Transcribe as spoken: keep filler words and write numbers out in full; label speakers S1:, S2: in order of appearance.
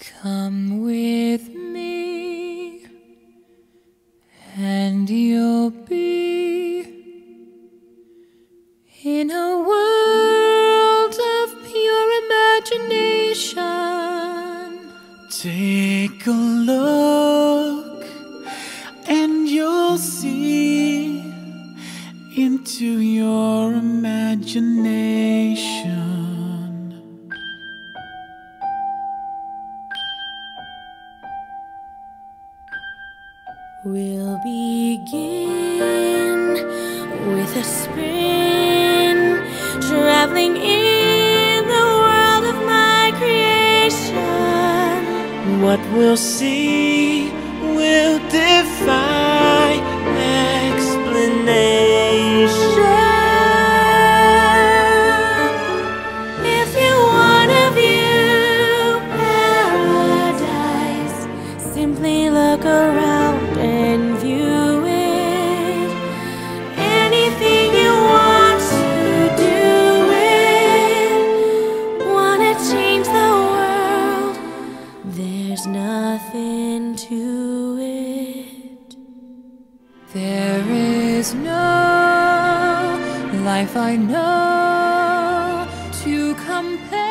S1: Come with me, and you'll be in a world of pure imagination.
S2: Take a look, and you'll see into your imagination.
S3: We'll begin with a spin, traveling in the world of my creation.
S2: What we'll see will defy explanation.
S3: If you want to view paradise, simply look around and view it. Anything you want to do it. Want to change the world, there's nothing to it.
S1: There is no life I know to compare